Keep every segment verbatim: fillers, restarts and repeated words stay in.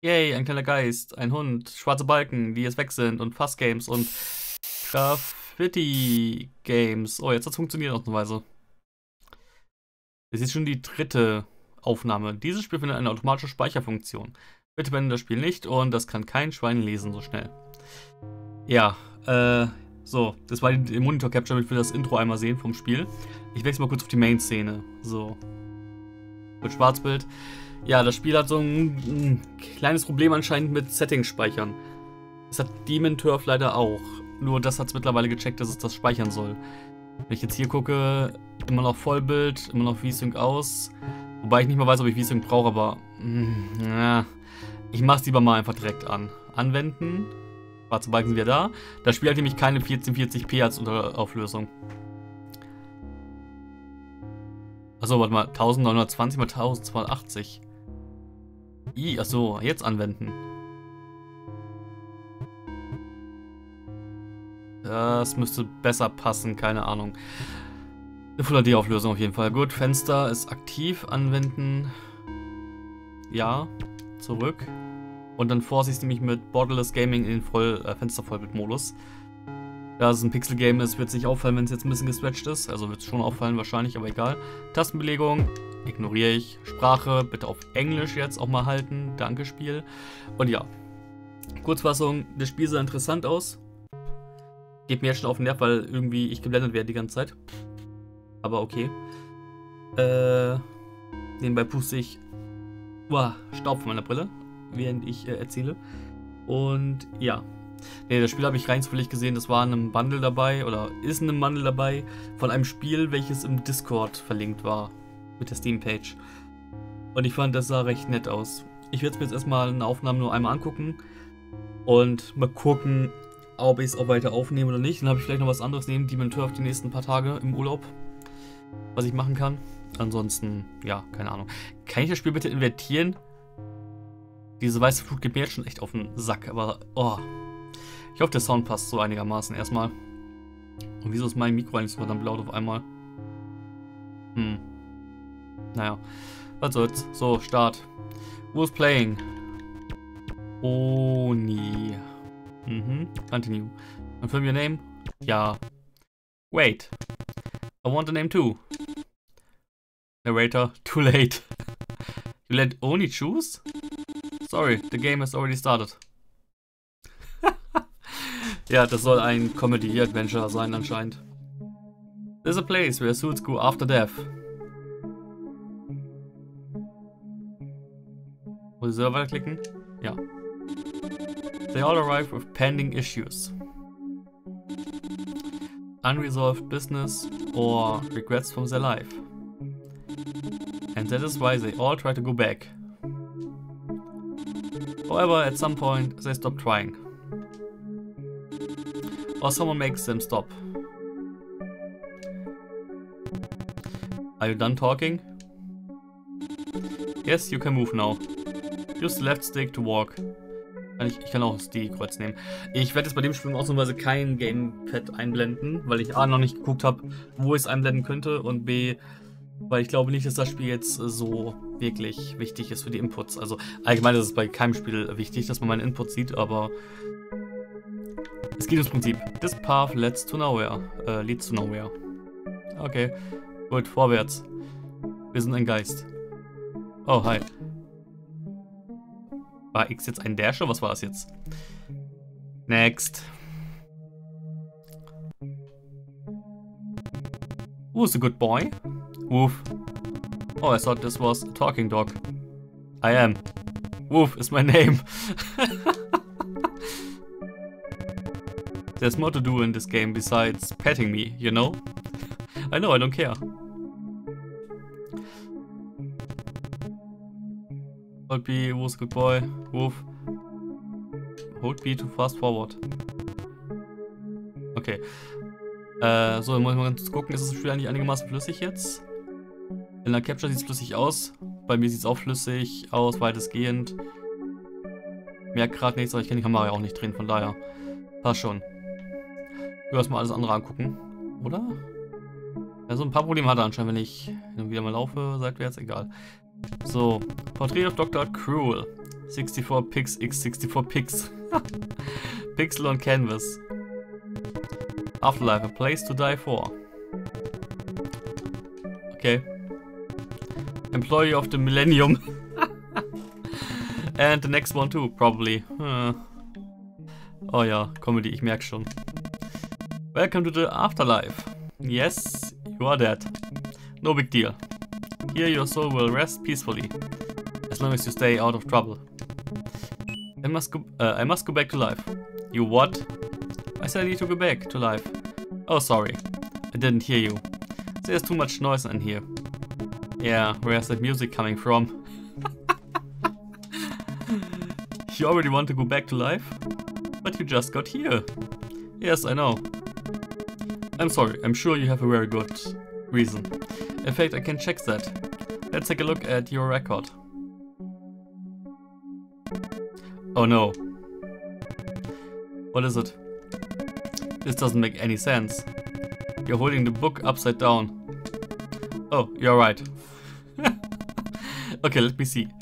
Yay, ein kleiner Geist, ein Hund, schwarze Balken, die jetzt weg sind und Fassgames und Graffiti-Games. Oh, jetzt hat es funktioniert ausnahmsweise. Das ist schon die dritte Aufnahme. Dieses Spiel findet eine automatische Speicherfunktion. Bitte beende das Spiel nicht und das kann kein Schwein lesen so schnell. Ja, äh, so, das war die Monitor-Capture, damit wir das Intro einmal sehen vom Spiel. Ich wechsle mal kurz auf die Main-Szene. So. Mit Schwarzbild. Ja, das Spiel hat so ein, ein kleines Problem anscheinend mit Settings speichern. Das hat Demon Turf leider auch. Nur das hat es mittlerweile gecheckt, dass es das speichern soll. Wenn ich jetzt hier gucke, immer noch Vollbild, immer noch V-Sync aus. Wobei ich nicht mal weiß, ob ich V-Sync brauche, aber mh, ja, ich mache es lieber mal einfach direkt an. Anwenden. Schwarze Balken sind wieder da. Das Spiel hat nämlich keine vierzehnhundertvierzig p als Auflösung. Achso, warte mal, neunzehnhundertzwanzig mal zwölfhundertachtzig. I, achso, jetzt anwenden. Das müsste besser passen, keine Ahnung. Eine Full H D-Auflösung auf jeden Fall. Gut, Fenster ist aktiv, anwenden. Ja, zurück. Und dann vorsichtig nämlich mit Borderless Gaming in den Voll, äh, Fenstervollbildmodus. Da es ein Pixel-Game ist, wird es nicht auffallen, wenn es jetzt ein bisschen gestretched ist. Also wird es schon auffallen wahrscheinlich, aber egal. Tastenbelegung, ignoriere ich. Sprache, bitte auf Englisch jetzt auch mal halten. Danke, Spiel. Und ja, Kurzfassung, das Spiel sah interessant aus. Geht mir jetzt schon auf den Nerv, weil irgendwie ich geblendet werde die ganze Zeit. Aber okay. Äh, nebenbei puste ich uah, Staub von meiner Brille, während ich äh, erzähle. Und ja. Ne, das Spiel habe ich rein zufällig gesehen, das war in einem Bundle dabei, oder ist in einem Bundle dabei, von einem Spiel, welches im Discord verlinkt war. Mit der Steam-Page. Und ich fand, das sah recht nett aus. Ich werde es mir jetzt erstmal eine Aufnahme nur einmal angucken. Und mal gucken, ob ich es auch weiter aufnehme oder nicht. Dann habe ich vielleicht noch was anderes neben Demon Turf die nächsten paar Tage im Urlaub. Was ich machen kann. Ansonsten, ja, keine Ahnung. Kann ich das Spiel bitte invertieren? Diese weiße Flut geht mir jetzt schon echt auf den Sack, aber, oh. Ich hoffe, der Sound passt so einigermaßen erstmal. Und wieso ist mein Mikro eigentlich so verdammt laut auf einmal? Hm. Naja. Was soll's. So, Start. Who's playing? Oni. Mhm. Continue. Confirm your name? Ja. Wait. I want a name too. Narrator. Too late. You let Oni choose? Sorry, the game has already started. Ja, das soll ein Comedy-Adventure sein anscheinend. There's a place where suits go after death. Muss ich selber weiterklicken? Ja. They all arrive with pending issues. Unresolved business or regrets from their life. And that is why they all try to go back. However, at some point, they stop trying. Or someone makes them stop. Are you done talking? Yes, you can move now. Use the left stick to walk. Ich, ich kann auch das D-Kreuz nehmen. Ich werde jetzt bei dem Spiel ausnahmsweise kein Gamepad einblenden, weil ich A noch nicht geguckt habe, wo ich es einblenden könnte und B, weil ich glaube nicht, dass das Spiel jetzt so wirklich wichtig ist für die Inputs. Also allgemein ist es bei keinem Spiel wichtig, dass man meinen Input sieht, aber es geht ums Prinzip. This path leads to nowhere. Äh, leads to nowhere. Okay. Gut, vorwärts. Wir sind ein Geist. Oh, hi. War X jetzt ein Dash oder was war das jetzt? Next. Who's a good boy? Woof. Oh, I thought this was a talking dog. I am. Woof is my name. There's more to do in this game besides petting me, you know? I know, I don't care. Hold B, who's a good boy? Woof. Hold B to fast forward. Okay. Äh, so, dann muss ich mal ganz gucken, ist das Spiel eigentlich einigermaßen flüssig jetzt? In der Capture sieht es flüssig aus. Bei mir sieht es auch flüssig aus, weitestgehend. Merkt gerade nichts, aber ich kann die Kamera ja auch nicht drehen, von daher. Passt schon. Ich will erstmal alles andere angucken. Oder? Also ein paar Probleme hat er anscheinend, wenn ich wieder mal laufe, seitwärts, egal. So, Portrait of Doktor Cruel. sixty-four pics x sixty-four pics. Pixel on canvas. Afterlife, a place to die for. Okay. Employee of the Millennium. And the next one too, probably. Uh. Oh ja, Comedy, ich merke schon. Welcome to the afterlife. Yes, you are dead. No big deal. Here your soul will rest peacefully. As long as you stay out of trouble. I must go, uh, I must go back to life. You what? I said I need to go back to life. Oh, sorry. I didn't hear you. There's too much noise in here. Yeah, where's that music coming from? You already want to go back to life? But you just got here. Yes, I know. I'm sorry, I'm sure you have a very good reason. In fact, I can check that. Let's take a look at your record. Oh no. What is it? This doesn't make any sense. You're holding the book upside down. Oh, you're right. Okay, let me see.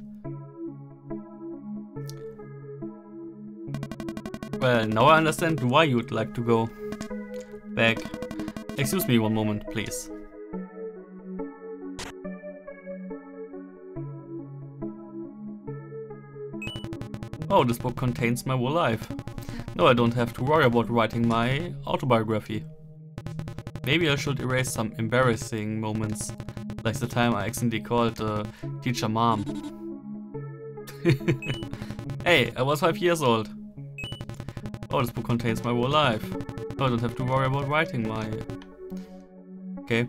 Well, now I understand why you'd like to go back. Excuse me one moment, please. Oh, this book contains my whole life. No, I don't have to worry about writing my autobiography. Maybe I should erase some embarrassing moments, like the time I accidentally called the uh, teacher mom. Hey, I was five years old. Oh, this book contains my whole life. No, I don't have to worry about writing my... Okay.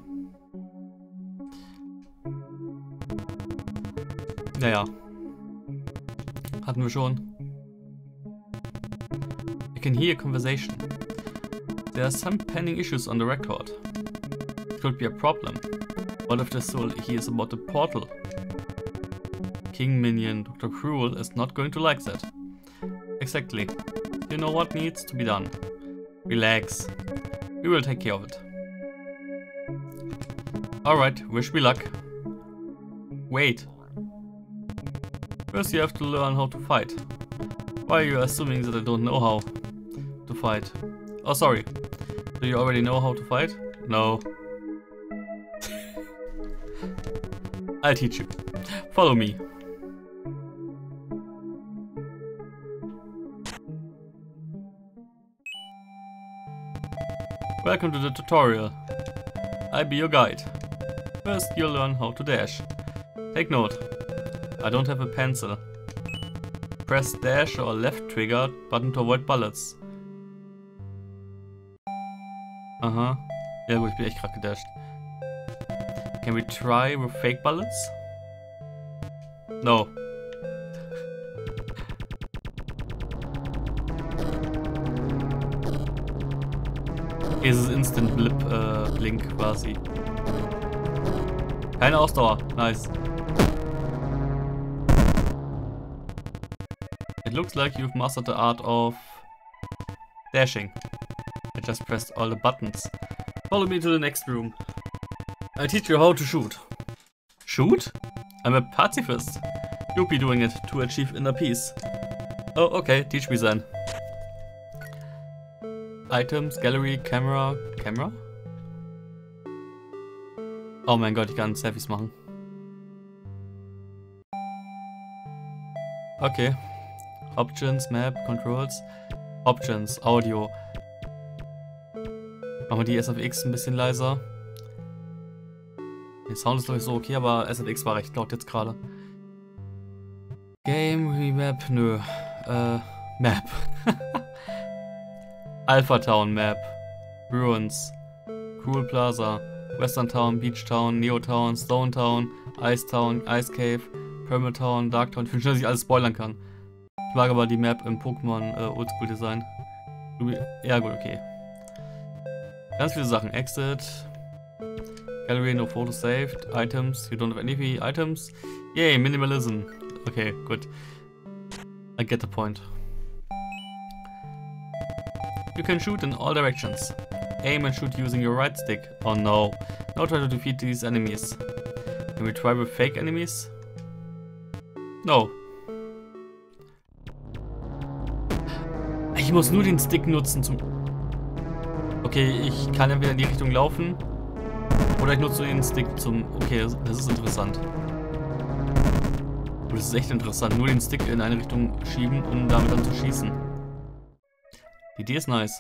Naja. Hatten wir schon. I can hear a conversation. There are some pending issues on the record. It could be a problem. What if the soul hears about the portal? King Minion, Doctor Cruel is not going to like that. Exactly. You know what needs to be done. Relax. We will take care of it. Alright, wish me luck. Wait. First you have to learn how to fight. Why are you assuming that I don't know how to fight? Oh, sorry. Do you already know how to fight? No. I'll teach you. Follow me. Welcome to the tutorial. I'll be your guide. First you'll learn how to dash. Take note. I don't have a pencil. Press dash or left trigger button to avoid bullets. Aha. Ja gut, ich bin echt grad gedasht. Can we try with fake bullets? No. Hier ist es Instant Blip, äh, Blink quasi. Keine Ausdauer. Nice. It looks like you've mastered the art of dashing. I just pressed all the buttons. Follow me to the next room. I teach you how to shoot. Shoot? I'm a pacifist. You'll be doing it to achieve inner peace. Oh, okay, teach me then. Items, Gallery, Camera, Camera? Oh mein Gott, ich kann Selfies machen. Okay. Options, Map, Controls. Options, Audio. Machen wir die S F X ein bisschen leiser. Der Sound ist glaube ich so okay, aber S F X war recht laut jetzt gerade. Game, Remap, nö. Äh, Map. Alpha Town Map. Ruins. Cruel Plaza. Western Town, Beach Town, Neo Town, Stone Town, Ice Town, Ice Cave, Perma Town, Dark Town. Ich finde schon, dass ich alles spoilern kann. Ich mag aber die Map im Pokémon äh, Oldschool Design. Ja gut, okay. Ganz viele Sachen. Exit. Gallery, no photo saved. Items. You don't have any items. Yay, Minimalism. Okay, gut. I get the point. You can shoot in all directions. Aim and shoot using your right stick. Oh no. Now try to defeat these enemies. Can we try with fake enemies? No. Ich muss nur den Stick nutzen zum... Okay, ich kann entweder in die Richtung laufen. Oder ich nutze den Stick zum... Okay, das, das ist interessant. Das ist echt interessant. Nur den Stick in eine Richtung schieben, um damit dann zu schießen. Die Idee ist nice.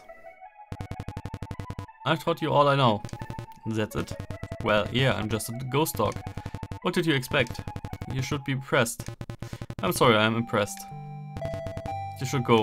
I taught you all I know. That's it. Well, yeah, I'm just a ghost dog. What did you expect? You should be impressed. I'm sorry, I'm impressed. You should go.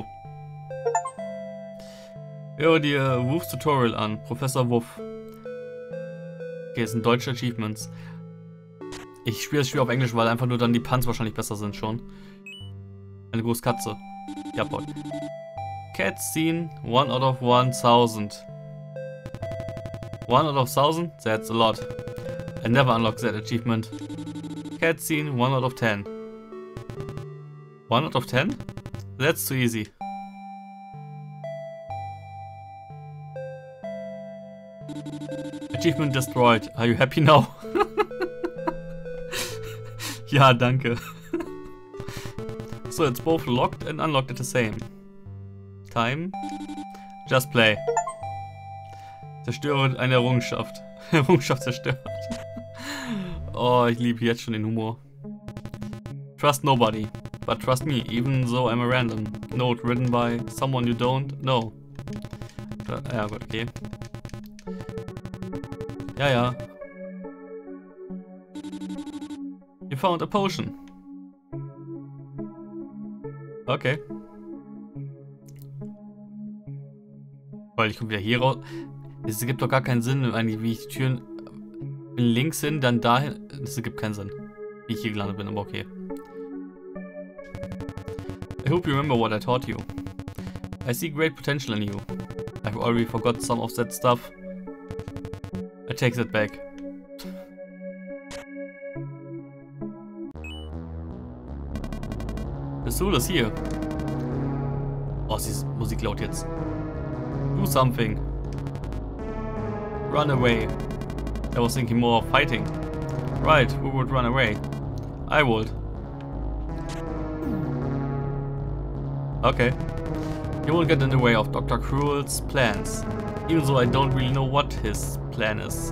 Höre dir Wuffs Tutorial an. Professor Wuff. Okay, es sind deutsche Achievements. Ich spiele das Spiel auf Englisch, weil einfach nur dann die Punts wahrscheinlich besser sind schon. Eine große Katze. Ja, boy. Cat scene, one out of one thousand. One out of thousand? That's a lot. I never unlocked that achievement. Cat scene, one out of ten. One out of ten? That's too easy. Achievement destroyed. Are you happy now? Ja, danke. So, it's both locked and unlocked at the same time. Just play. Zerstöre eine Errungenschaft. Errungenschaft zerstört. Oh, ich liebe jetzt schon den Humor. Trust nobody, but trust me, even though I'm a random. Note written by someone you don't know. Ja gut, okay. Ja, ja. You found a potion. Okay. Weil ich komme wieder hier raus. Es gibt doch gar keinen Sinn, eigentlich, wie ich die Türen links hin, dann dahin. Es gibt keinen Sinn, wie ich hier gelandet bin, aber okay. I hope you remember what I taught you. I see great potential in you. I've already forgot some of that stuff. I take that back. The Soul is here. Oh, diese Musik laut jetzt. Do something. Run away. I was thinking more of fighting. Right, who would run away? I would. Okay. You won't get in the way of Doctor Cruel's plans. Even though I don't really know what his plan is.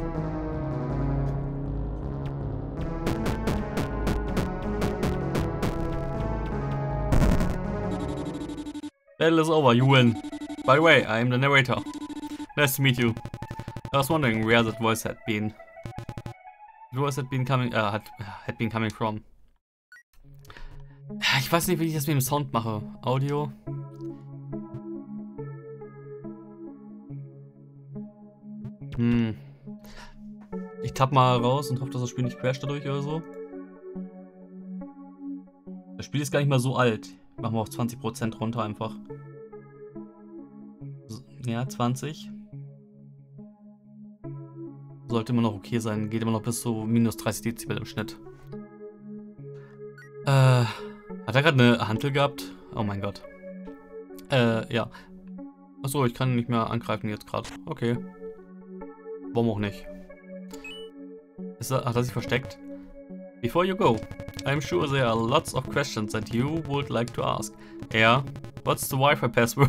Battle is over, you win. By the way, I am the narrator. Nice to meet you. I was wondering where that voice had been. The voice had been coming, uh, had, had been coming from. Ich weiß nicht, wie ich das mit dem Sound mache. Audio. Hm. Ich tapp mal raus und hoffe, dass das Spiel nicht crasht dadurch oder so. Das Spiel ist gar nicht mal so alt. Machen wir auf zwanzig Prozent runter einfach. Ja, zwanzig. Sollte immer noch okay sein. Geht immer noch bis zu minus dreißig Dezibel im Schnitt. Äh, hat er gerade eine Hantel gehabt? Oh mein Gott. Äh, ja. Achso, ich kann nicht mehr angreifen jetzt gerade. Okay. Warum auch nicht? Ist er, hat er sich versteckt? Before you go, I'm sure there are lots of questions that you would like to ask. Yeah, what's the Wi-Fi password?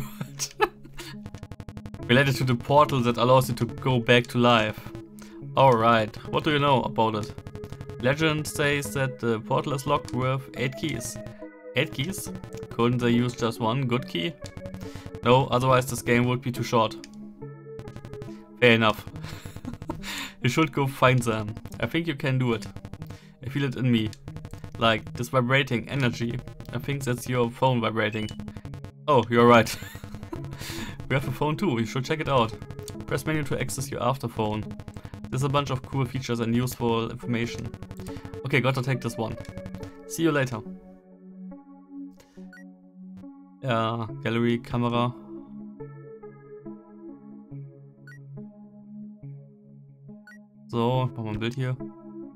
Related to the portal that allows you to go back to life. Alright, what do you know about it? Legend says that the portal is locked with eight keys. eight keys? Couldn't they use just one good key? No, otherwise this game would be too short. Fair enough. You should go find them. I think you can do it. I feel it in me. Like this vibrating energy. I think that's your phone vibrating. Oh, you're right. We have a phone too, you should check it out. Press menu to access your after phone. There's a bunch of cool features and useful information. Okay, gotta take this one. See you later. Ja, Gallery, Kamera. So, machen wir ein Bild hier.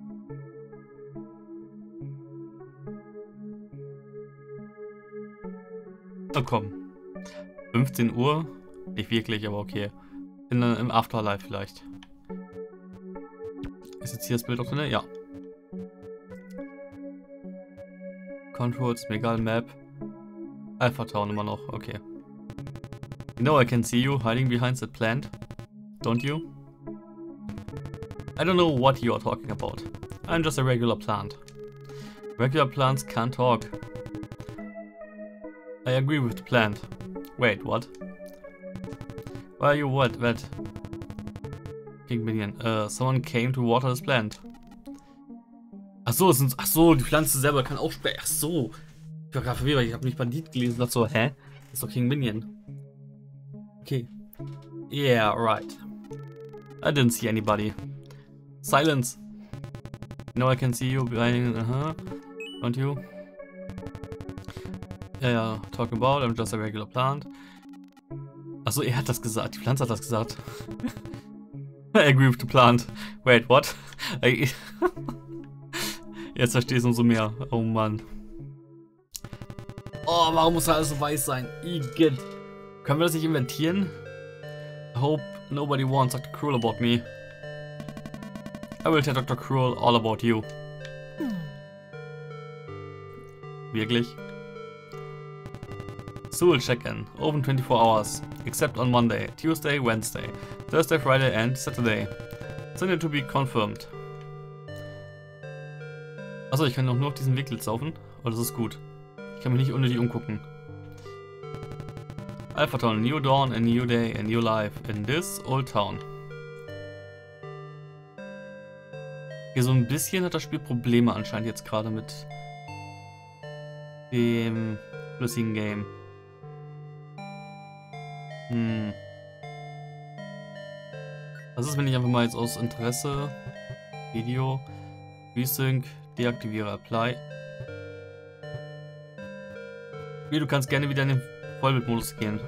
Oh komm. fünfzehn Uhr? Nicht wirklich, aber okay. In, Im Afterlife vielleicht. Ist jetzt hier das Bild auch drin? Ja. Controls, Megal Map. Alpha Town immer noch, okay. You know I can see you hiding behind that plant, don't you? I don't know what you are talking about. I'm just a regular plant. Regular plants can't talk. I agree with the plant. Wait, what? Why are you what? What? King Minion. Uh, someone came to water this plant. Ach so, es sind, ach so, die Pflanze selber kann auch sprechen. Ach so. Ich war gerade verwirrt, ich habe nicht Bandit gelesen und dachte so, hä? Das ist doch King Minion. Okay. Yeah, right. I didn't see anybody. Silence. No, I can see you behind. Uh huh. Don't you? Ja, ja. Talk about. I'm just a regular plant. Achso, er hat das gesagt. Die Pflanze hat das gesagt. I agree with the plant. Wait, what? I Jetzt verstehe ich es umso mehr. Oh Mann. Oh, warum muss alles so weiß sein? Igitt. Können wir das nicht inventieren? I hope nobody warns Doctor Cruel about me. I will tell Doctor Cruel all about you. Wirklich? Sewell check-in. Open twenty-four hours. Except on Monday, Tuesday, Wednesday, Thursday, Friday and Saturday. Sunday to be confirmed. Achso, ich kann doch nur auf diesen Weg jetzt laufen. Oh, das ist gut. Ich kann mich nicht unnötig umgucken. Alpha Town, new dawn, a new day, a new life in this old town. Hier so ein bisschen hat das Spiel Probleme anscheinend jetzt gerade mit dem flüssigen Game. Hm. Was ist, wenn ich einfach mal jetzt aus Interesse Video Resync deaktiviere, Apply. Wie, du kannst gerne wieder in den Vollbildmodus gehen.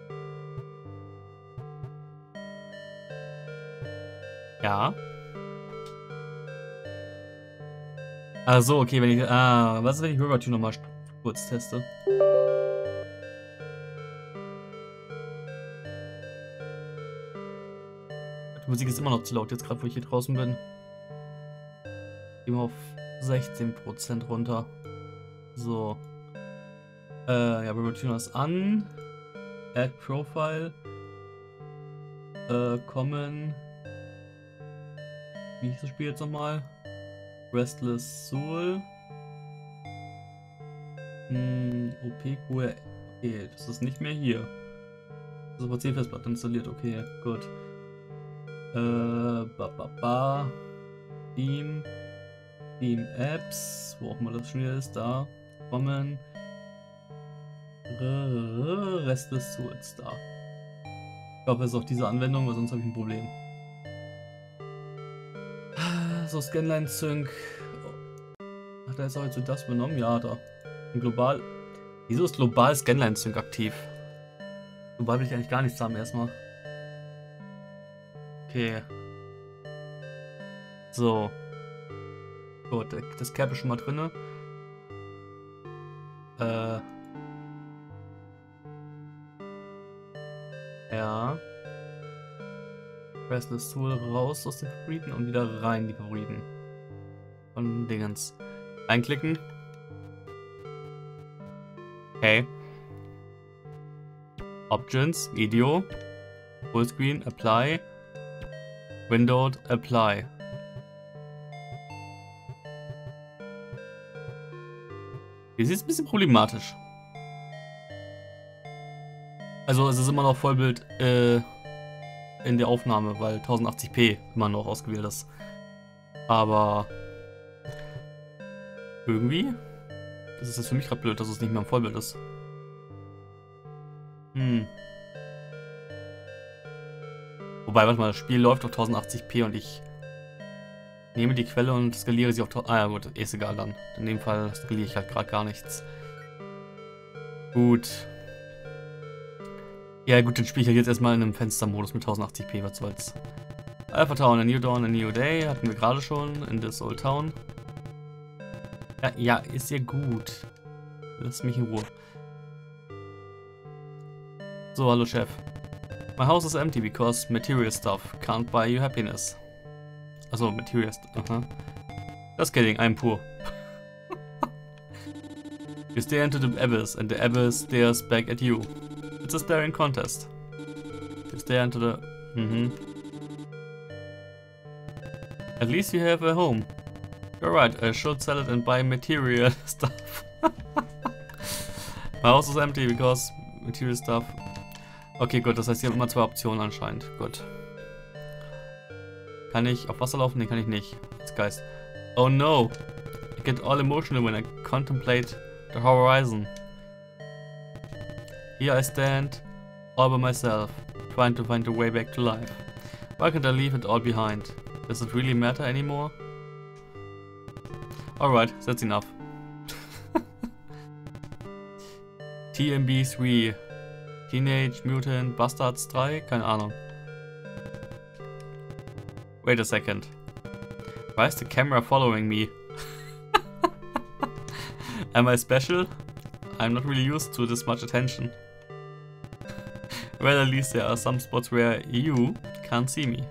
Ja. Also okay, wenn ich. Ah, was ist, wenn ich River Tune nochmal kurz teste? Die Musik ist immer noch zu laut, jetzt gerade wo ich hier draußen bin. Immer auf sechzehn Prozent runter. So. Äh, ja, River Tune ist an. Add Profile. Äh, Common. Wie hieß das Spiel jetzt nochmal? Restless Soul. Hm, O P Q. Okay, das ist nicht mehr hier. Das ist auf der C-Festplatte installiert, okay, gut. Äh, ba ba ba. Steam. Steam Apps. Wo auch mal das schon wieder ist, da. Kommen. Restless Soul ist da. Ich hoffe, es ist auch diese Anwendung, weil sonst habe ich ein Problem. So, Scanline Sync. Hat er jetzt auch jetzt so das benommen? Ja, da. Und global. Wieso ist global Scanline Sync aktiv? Global will ich eigentlich gar nichts haben erstmal. Okay. So. Gut, das Cap ist schon mal drin. Äh. Ja. Restless Soul raus aus den Favoriten und wieder rein die Favoriten. Von Dingens. Einklicken. Okay. Options, Video, Fullscreen, Apply, Windowed, Apply. Hier ist es ein bisschen problematisch. Also es ist immer noch Vollbild äh, in der Aufnahme, weil tausendachtzig p immer noch ausgewählt ist. Aber irgendwie das ist jetzt für mich gerade blöd, dass es nicht mehr im Vollbild ist. Hm. Wobei, warte mal, das Spiel läuft auf tausendachtzig p und ich nehme die Quelle und skaliere sie auf... Ah ja gut, ist egal dann. In dem Fall skaliere ich halt gerade gar nichts. Gut. Ja gut, dann spiele ich halt jetzt erstmal in einem Fenstermodus mit tausendachtzig p, was soll's. Alpha Town, a new dawn, a new day, hatten wir gerade schon in this old town. Ja, ja, ist ja gut. Lass mich in Ruhe. So, hallo Chef. My house is empty because material stuff can't buy you happiness. Also material stuff, aha. Just kidding, I'm poor. You stare into the abyss and the abyss stares back at you. It's a staring contest. Is there into the... Mhm. At least you have a home. You're right, I should sell it and buy material stuff. My house is empty because material stuff. Okay, gut, das heißt, hier haben immer zwei Optionen anscheinend. Gut. Kann ich auf Wasser laufen? Ne, kann ich nicht. Das Geist. Oh no! I get all emotional when I contemplate the horizon. Here I stand, all by myself, trying to find a way back to life. Why can't I leave it all behind? Does it really matter anymore? Alright, that's enough. T M B three. Teenage Mutant Bastards three? Keine Ahnung. Wait a second. Why is the camera following me? Am I special? I'm not really used to this much attention. Well, at least there are some spots where you can't see me.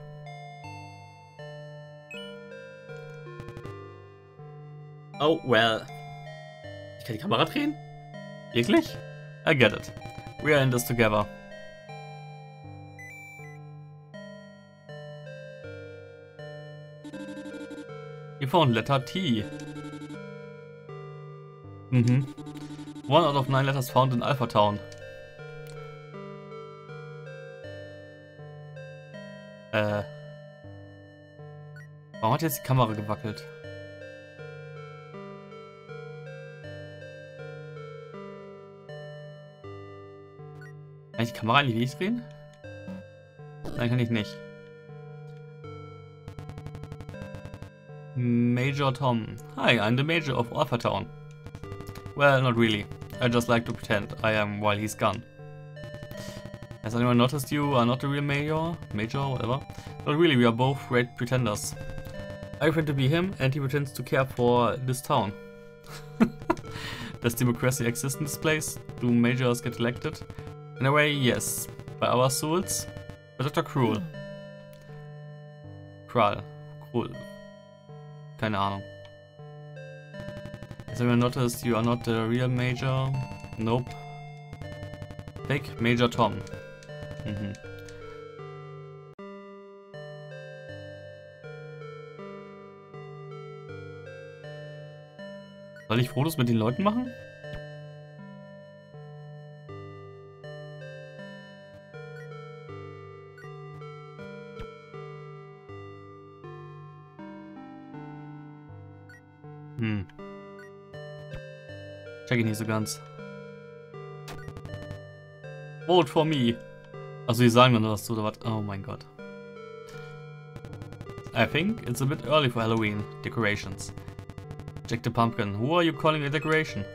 Oh, well. Ich kann die Kamera drehen? Wirklich? I get it. We are in this together. You found letter T. Mhm. One out of nine letters found in Alpha Town. Äh. Warum hat jetzt die Kamera gewackelt? Kann ich die Kamera eigentlich nicht drehen? Nein, kann ich nicht. Major Tom. Hi, I'm the Major of Alpha Town. Well, not really. I just like to pretend I am while he's gone. Has anyone noticed you are not the real Major? Major, whatever. Not really, we are both great pretenders. I pretend to be him and he pretends to care for this town. Does democracy exist in this place? Do majors get elected? In a way, yes. By our souls? But Doctor Cruel. Krull. Cruel. Keine Ahnung. Has anyone noticed you are not the real Major? Nope. Fake Major Tom. Mhm. Soll ich Fotos mit den Leuten machen? Hm. Check ich nicht so ganz. Vote for me. Also die sagen dann was zu oder was? Oh mein Gott. I think it's a bit early for Halloween decorations. Jack the Pumpkin. Who are you calling a decoration?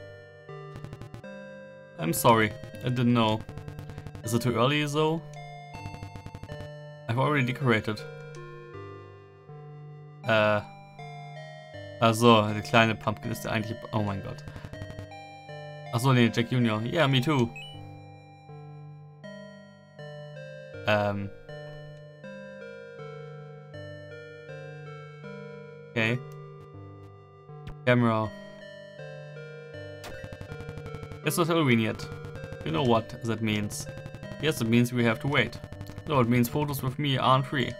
I'm sorry. I didn't know. Is it too early though? I've already decorated. Äh. Achso, der kleine Pumpkin ist der eigentliche... Oh mein Gott. Achso, nee, Jack Junior Yeah, me too. Ähm. Okay. Camera. It's not Halloween yet. You know what that means. Yes, it means we have to wait. No, it means photos with me aren't free.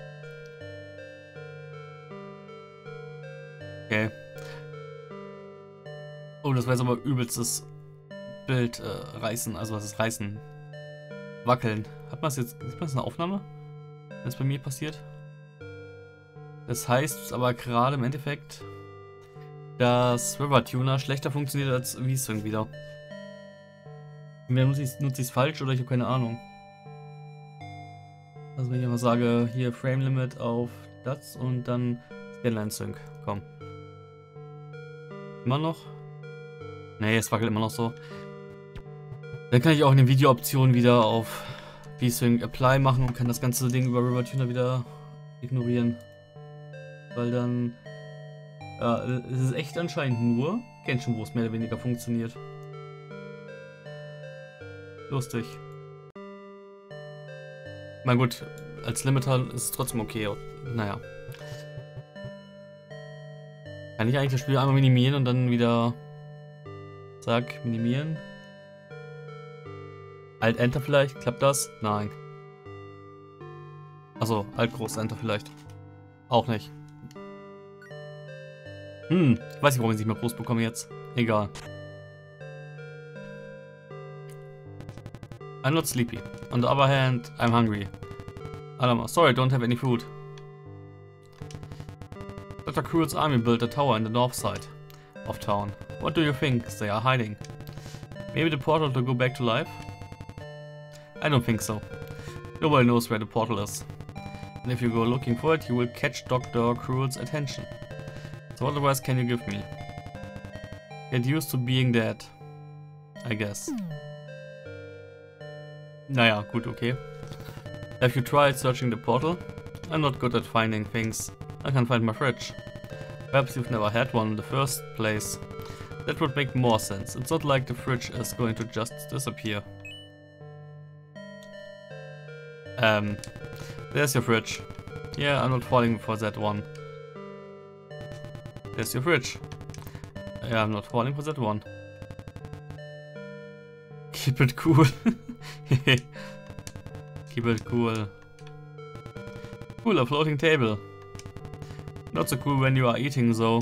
Okay. Oh, das war jetzt aber übelstes Bild äh, reißen. Also was ist reißen? Wackeln. Hat man es jetzt? Sieht man es in der Aufnahme? Wenn es bei mir passiert? Das heißt aber gerade im Endeffekt, dass River Tuner schlechter funktioniert als V-Sync wieder. Entweder nutze ich es falsch oder ich habe keine Ahnung. Also wenn ich mal sage, hier Frame Limit auf das und dann Scanline Sync. Komm. Immer noch? Ne, es wackelt immer noch so. Dann kann ich auch in den Videooptionen wieder auf V-Sync Apply machen und kann das ganze Ding über River Tuner wieder ignorieren. Weil dann... Ja, es ist echt anscheinend nur Genshin, wo es mehr oder weniger funktioniert. Lustig. Na gut, als Limiter ist es trotzdem okay. Naja. Kann ich eigentlich das Spiel einmal minimieren und dann wieder... Zack, minimieren. Alt-Enter vielleicht? Klappt das? Nein. Achso, Alt-Groß-Enter vielleicht. Auch nicht. Hm, ich weiß nicht, warum ich nicht mehr groß bekomme jetzt. Egal. I'm not sleepy. On the other hand, I'm hungry. Alama, sorry, I don't have any food. Doctor Cruel's army built a tower in the north side of town. What do you think they are hiding? Maybe the portal to go back to life? I don't think so. Nobody knows where the portal is. And if you go looking for it, you will catch Doctor Cruel's attention. So what advice can you give me? Get used to being dead. I guess. Naja, gut, okay. Have you tried searching the portal? I'm not good at finding things. I can't find my fridge. Perhaps you've never had one in the first place. That would make more sense. It's not like the fridge is going to just disappear. Um, there's your fridge. Yeah, I'm not falling for that one. There's your fridge. Yeah, I'm not falling for that one. Keep it cool. Keep it cool. Cool, a floating table. Not so cool when you are eating, though.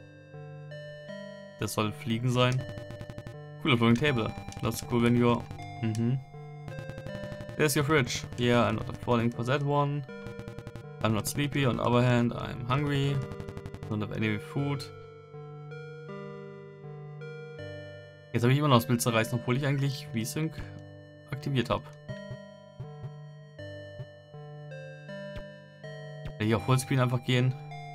Das soll Fliegen sein. Cool, a floating table. Not so cool when you are... Mhm. There's your fridge. Yeah, I'm not falling for that one. I'm not sleepy. On the other hand, I'm hungry. Don't have any food. Jetzt habe ich immer noch das Bild zerreißen, obwohl ich eigentlich V-Sync aktiviert habe. Will ich auf Fullscreen einfach gehen?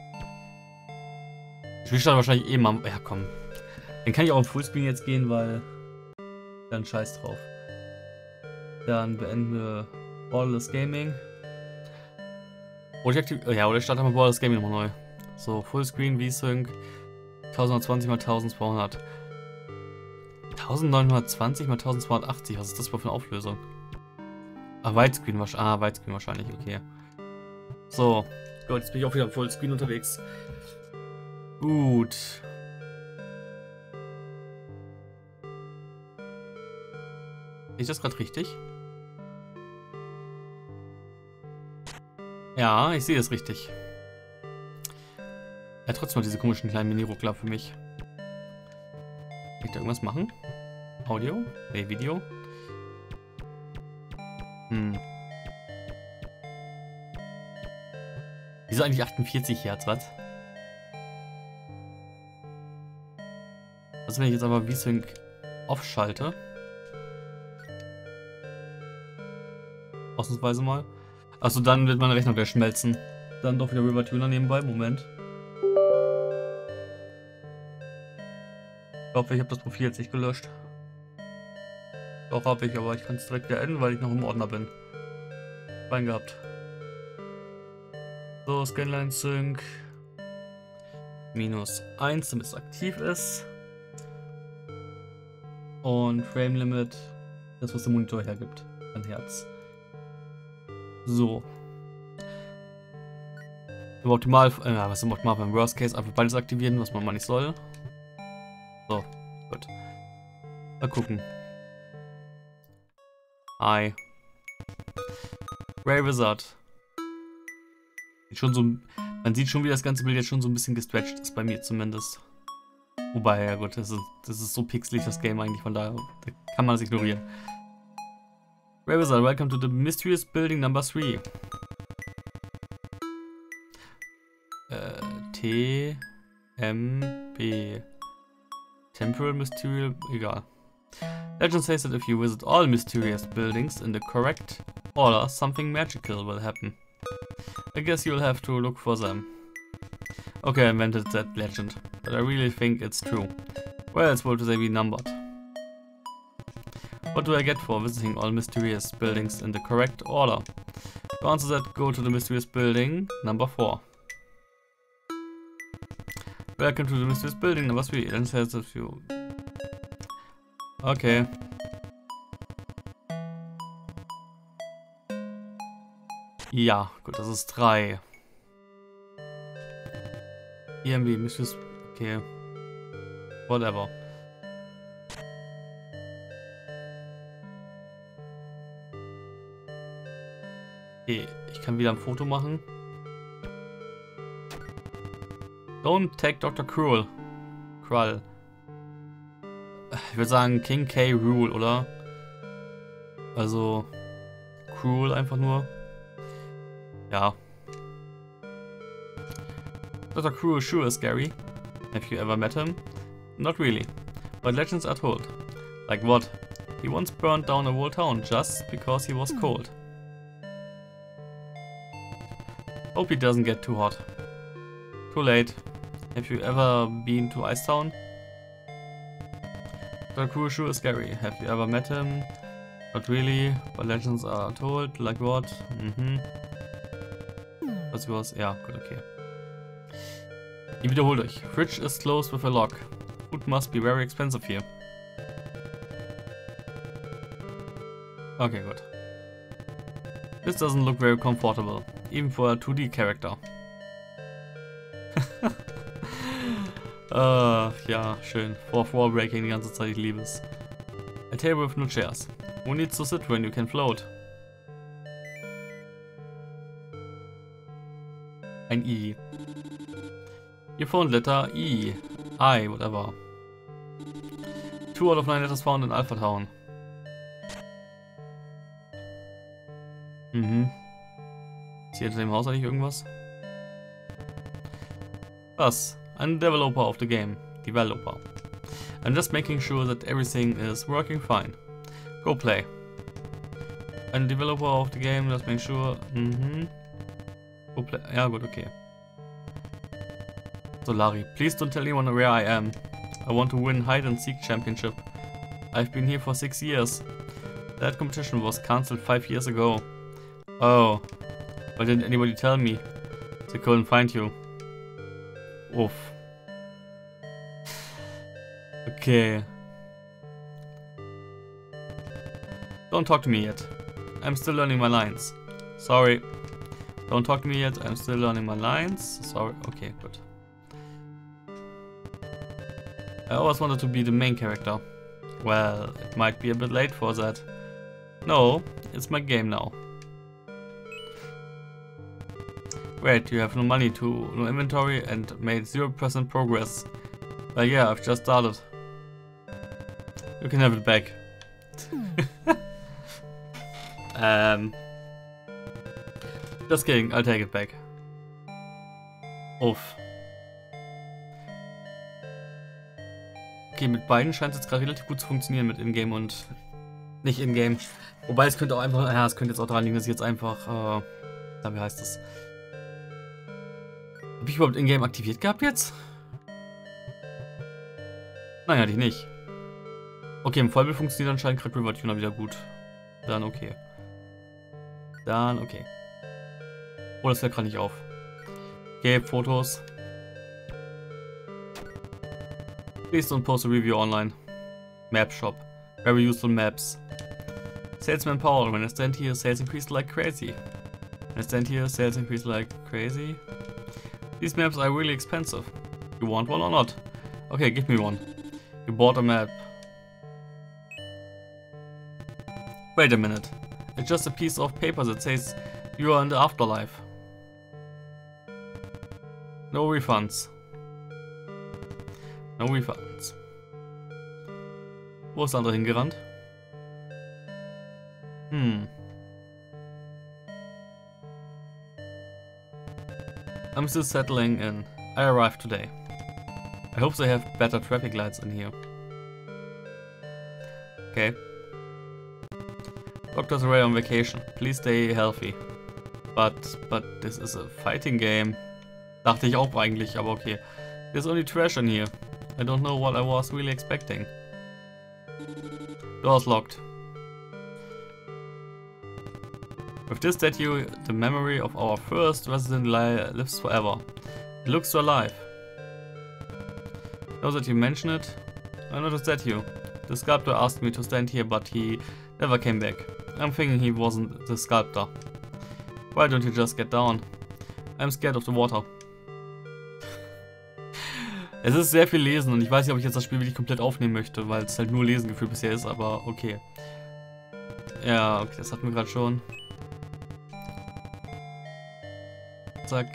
Ich will dann wahrscheinlich eh mal... Ja, komm. Dann kann ich auch auf Fullscreen jetzt gehen, weil... Dann scheiß drauf. Dann beenden wir Borderless Gaming. Oder ich, aktiv ja, oder ich starte mal Borderless Gaming nochmal neu. So, Fullscreen, V-Sync. tausendneunhundertzwanzig mal eintausendzweihundert. neunzehnhundertzwanzig mal eintausendzweihundertachtzig. Was ist das für eine Auflösung? Ah, Widescreen wahrscheinlich. Ah, Widescreen wahrscheinlich, okay. So. Gut, jetzt bin ich auch wieder im Fullscreen unterwegs. Gut. Sehe ich das gerade richtig? Ja, ich sehe es richtig. Ja, trotzdem noch diese komischen kleinen Mini-Ruckler für mich. Kann ich da irgendwas machen? Audio? Ne, Video? Hm. Wieso eigentlich achtundvierzig Hertz, was? Was, wenn ich jetzt aber V-Sync aufschalte? Ausnahmsweise mal. Achso, dann wird meine Rechnung gleich schmelzen. Dann doch wieder River Tuner nebenbei. Moment. Ich hoffe, ich habe das Profil jetzt nicht gelöscht. Doch, habe ich, aber ich kann es direkt beenden, weil ich noch im Ordner bin. Rein gehabt. So, Scanline Sync. Minus eins, damit es aktiv ist. Und Frame Limit. Das, was der Monitor hergibt. Ein Herz. So. Im Optimal, äh, was im Optimal beim Worst Case einfach beides aktivieren, was man mal nicht soll. So, gut. Mal gucken. Hi. Grey Wizard. Sieht schon so, man sieht schon, wie das ganze Bild jetzt schon so ein bisschen gestretched ist, bei mir zumindest. Wobei, ja gut, das ist, das ist so pixelig, das Game eigentlich, von daher da kann man das ignorieren. Grey Wizard, welcome to the mysterious building number three. Äh, T, M, B. Temporal Mysterial, egal. Legend says that if you visit all mysterious buildings in the correct order, something magical will happen. I guess you'll have to look for them. Okay, I invented that legend, but I really think it's true. Where else would they be numbered? What do I get for visiting all mysterious buildings in the correct order? To answer that, go to the mysterious building number four. Welcome to the mysterious building number three. Then says a few. Okay. Ja, gut, das ist drei. E M B, Mysterious. Okay. Whatever. Okay, ich kann wieder ein Foto machen. Don't take Doktor Cruel. Krull. Ich würde sagen King K. Rool, oder? Also Cruel einfach nur. Ja. Doktor Cruel sure is scary. Have you ever met him? Not really. But legends are told. Like what? He once burned down a whole town just because he was cold. Hope he doesn't get too hot. Too late. Have you ever been to Icetown? Doktor Cruel sure is scary. Have you ever met him? Not really, but legends are told. Like what? Mhm. Was was? Ja, gut, okay. Ihr wiederholt euch. Fridge is closed with a lock. Food must be very expensive here. Okay, gut. This doesn't look very comfortable, even for a two D character. uh, ja, schön. Fourth wall breaking die ganze Zeit, ich liebe es. A table with no chairs. Who needs to sit when you can float? Ein I. Your phone letter E. I, whatever. Two out of nine letters found in Alpha Town. Mhm. Ist hier hinter dem Haus eigentlich irgendwas? Was? I'm the developer of the game. Developer. I'm just making sure that everything is working fine. Go play. I'm the developer of the game, just make sure. Mhm. Go play. Ja, gut, okay. Solari, please don't tell anyone where I am. I want to win hide and seek championship. I've been here for six years. That competition was cancelled five years ago. Oh, why didn't anybody tell me? They couldn't find you. Uff. Okay. Don't talk to me yet. I'm still learning my lines. Sorry. Don't talk to me yet. I'm still learning my lines. Sorry. Okay, good. I always wanted to be the main character. Well, it might be a bit late for that. No, it's my game now. Wait, you have no money to no inventory and made zero percent progress. Well, yeah, I've just started. You can have it back. um, just kidding, I'll take it back. Uff. Okay, mit beiden scheint es jetzt gerade relativ gut zu funktionieren, mit Ingame und nicht Ingame. Wobei es könnte auch einfach, ja, es könnte jetzt auch daran liegen, dass ich jetzt einfach, äh, da, wie heißt das? Habe ich überhaupt Ingame aktiviert gehabt jetzt? Nein, hatte ich nicht. Okay, im Vollbild funktioniert anscheinend gerade River Tuner wieder gut. Dann okay. Dann okay. Oh, das fällt gerade nicht auf. Okay, Fotos. Please don't post a review online. Map shop. Very useful maps. Salesman Paul. When I stand here, sales increase like crazy. When I stand here, sales increase like crazy. These maps are really expensive. You want one or not? Okay, give me one. You bought a map. Wait a minute. It's just a piece of paper that says you are in the afterlife. No refunds. No refunds. Wo ist der andere hingerannt? Hm. I'm still settling in. I arrived today. I hope they have better traffic lights in here. Okay. Doctor's away on vacation. Please stay healthy. But, but this is a fighting game. Dachte ich auch eigentlich, aber okay. There's only trash in here. I don't know what I was really expecting. Door's locked. With this statue, the memory of our first resident li lives forever. It looks so alive. Now that you mention it, I noticed a statue. The sculptor asked me to stand here, but he never came back. I'm thinking he wasn't the sculptor. Why don't you just get down? I'm scared of the water. Es ist sehr viel Lesen und ich weiß nicht, ob ich jetzt das Spiel wirklich komplett aufnehmen möchte, weil es halt nur Lesen gefühlt bisher ist, aber okay. Ja, okay, das hatten wir gerade schon. Zack.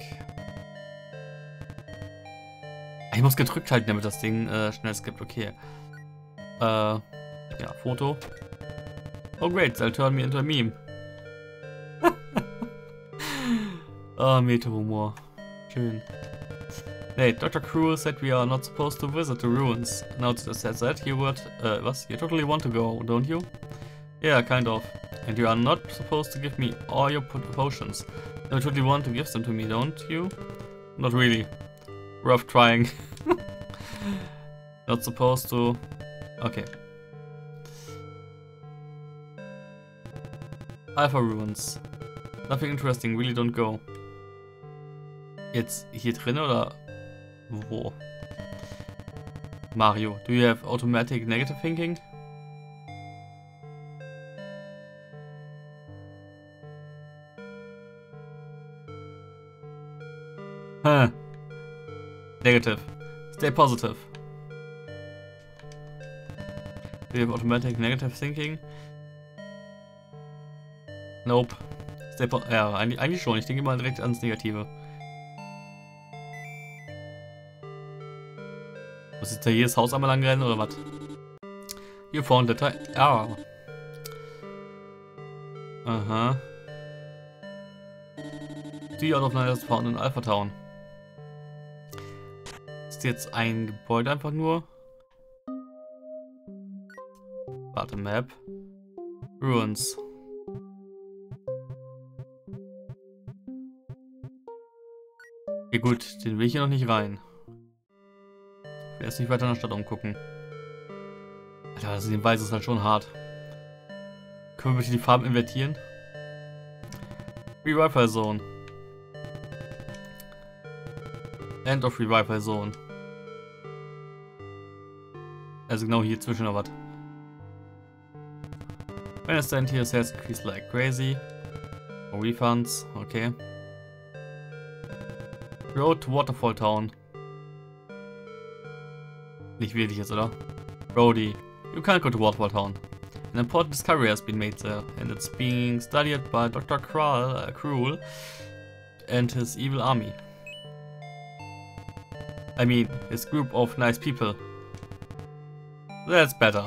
Ich muss gedrückt halten, damit das Ding äh, schnell skippt. Okay. Äh, ja, Foto. Oh great, they'll turn me into a meme. Oh, Meta-Humor. Schön. Hey, Doctor Cruel said we are not supposed to visit the ruins. Now that said that, you would... Uh, was? You totally want to go, don't you? Yeah, kind of. And you are not supposed to give me all your potions. You totally want to give them to me, don't you? Not really. Rough trying. Not supposed to... Okay. Alpha Ruins. Nothing interesting, really don't go. Jetzt hier drin oder wo? Mario, do you have automatic negative thinking? Huh. Negative. Stay positive. Do you have automatic negative thinking? Nope. Stay po ja, eigentlich, eigentlich schon. Ich denke mal direkt ans Negative. Muss jetzt da jedes Haus einmal lang rennen oder was? You found letter R. Aha. Die out of nine is found in Alpha Town. Ist jetzt ein Gebäude einfach nur? Warte, Map. Ruins. Okay, gut, den will ich hier noch nicht rein. Ich will erst nicht weiter in der Stadt umgucken. Alter, das in Weiß ist halt schon hart. Können wir bitte die Farben invertieren? Revival Zone. End of Revival Zone. Also genau hier zwischen oder was? When I stand here, sales increase like crazy. Oh, refunds, okay. Road to Waterfall Town. Nicht wirklich jetzt, oder? Brody, you can't go to Waterfall Town. An important discovery has been made there, and it's being studied by Doctor Cruel, uh, Cruel and his evil army. I mean, his group of nice people. That's better.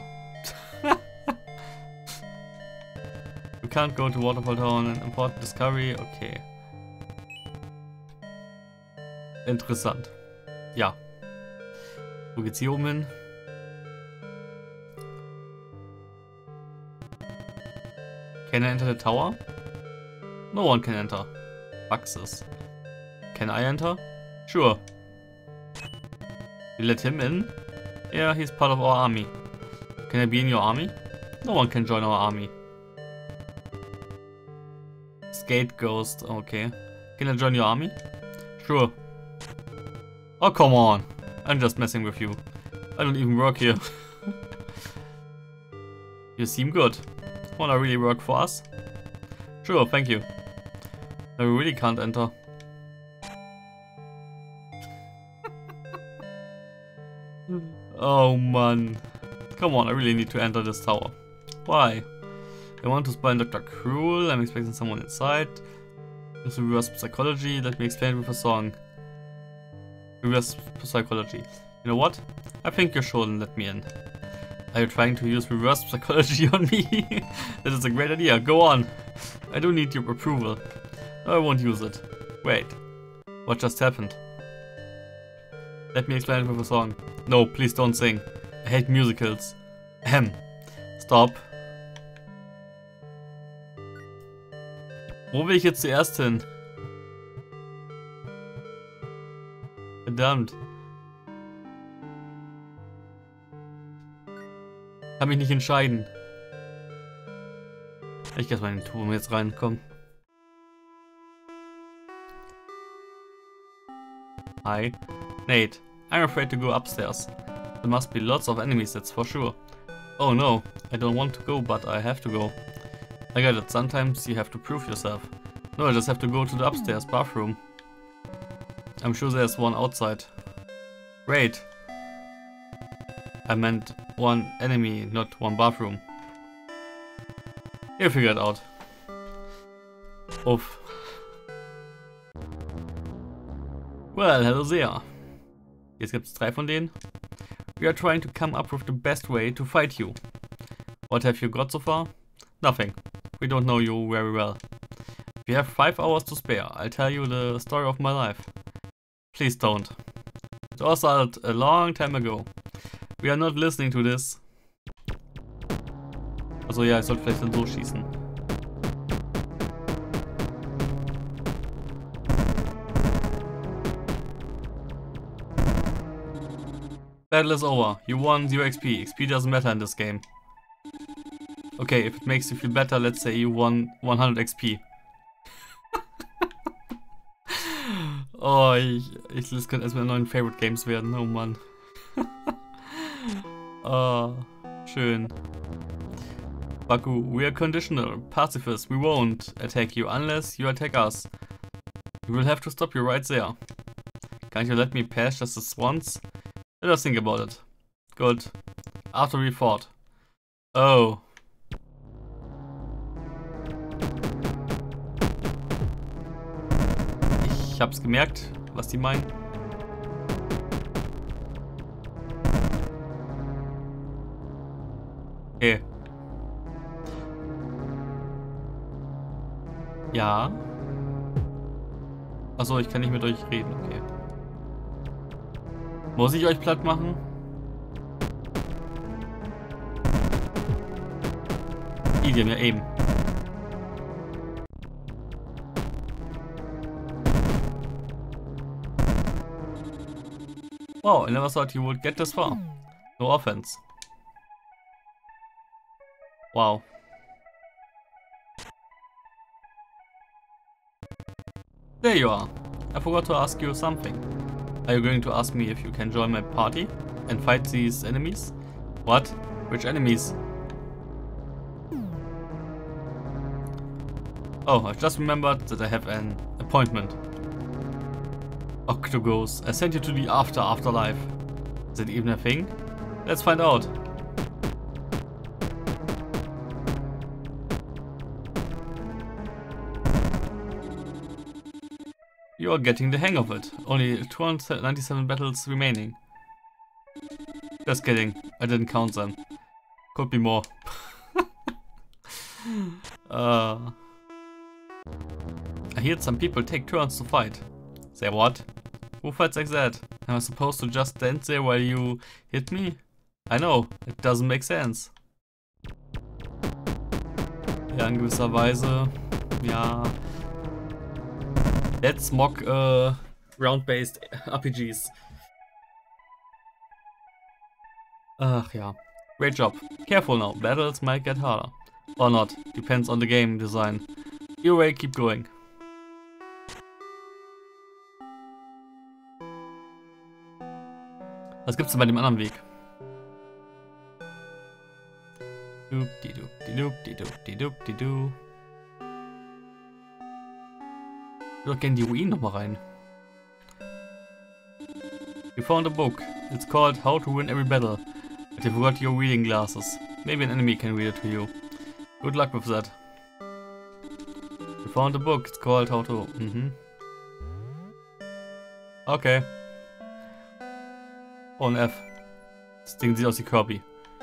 You can't go to Waterfall Town, an important discovery, okay. Interessant. Ja. Wo geht's hier oben hin? Can I enter the tower? No one can enter. Baxis. Can I enter? Sure. You let him in? Yeah, he's part of our army. Can I be in your army? No one can join our army. Skate Ghost, okay. Can I join your army? Sure. Oh, come on. I'm just messing with you. I don't even work here. You seem good. Wanna really work for us? Sure, thank you. I really can't enter. Oh man. Come on, I really need to enter this tower. Why? I want to spy on Doctor Cruel. I'm expecting someone inside. This reverse psychology. Let me explain it with a song. Reverse psychology. You know what? I think you shouldn't let me in. Are you trying to use reverse psychology on me? That is a great idea. Go on. I do need your approval. No, I won't use it. Wait. What just happened? Let me explain it with a song. No, please don't sing. I hate musicals. Ahem. Stop. Wo will ich jetzt zuerst hin? Verdammt. Kann mich nicht entscheiden. Ich geh erstmal in den Turm jetzt rein, komm. Hi. Nate, I'm afraid to go upstairs. There must be lots of enemies, that's for sure. Oh no, I don't want to go, but I have to go. I get it, sometimes you have to prove yourself. No, I just have to go to the upstairs bathroom. I'm sure there's one outside. Great. I meant one enemy, not one bathroom. You figure it out. Uff. Well, hello there. Jetzt gibt es drei von denen. We are trying to come up with the best way to fight you. What have you got so far? Nothing. We don't know you very well. We have five hours to spare. I'll tell you the story of my life. Please don't. It all started a long time ago. We are not listening to this. Also ja, ich sollte vielleicht dann so schießen. Battle is over. You won zero X P. X P doesn't matter in this game. Okay, if it makes you feel better, let's say you won one hundred X P. Oh, ich, ich das könnte erstmal neuen Favorite Games werden. Oh Mann. Oh, schön. Baku, we are conditional. Pacifist, we won't attack you unless you attack us. We will have to stop you right there. Can't you let me pass just this once? Let us think about it. Good. After we fought. Oh. Ich hab's gemerkt, was die meinen. Okay. Ja. Achso, ich kann nicht mit euch reden, okay. Muss ich euch platt machen? Idiom, ja eben. Wow, I never thought you would get this far. No offense. Wow. There you are. I forgot to ask you something. Are you going to ask me if you can join my party and fight these enemies? What? Which enemies? Oh, I just remembered that I have an appointment. Octogos, I sent you to the after afterlife. Is it even a thing? Let's find out. You are getting the hang of it. Only two hundred ninety-seven battles remaining. Just kidding. I didn't count them. Could be more. uh, I heard some people take turns to fight. Say what? Who fights like that? Am I supposed to just stand there while you hit me? I know, it doesn't make sense. Ja, in gewisser Weise, ja. Let's mock uh, round-based R P Gs. Ach ja. Great job. Careful now, battles might get harder. Or not, depends on the game design. Your way, keep going. Was gibt's denn bei dem anderen Weg? Doop-di-doop-di-doop-di-doop-di-doop-di-doo. Ich will doch gerne die Ruinen nochmal rein. You found a book. It's called How to Win Every Battle. But you forgot your reading glasses. Maybe an enemy can read it to you. Good luck with that. You found a book. It's called How to... Mhm. Okay. Oh, ein F. Das Ding sieht aus wie Kirby.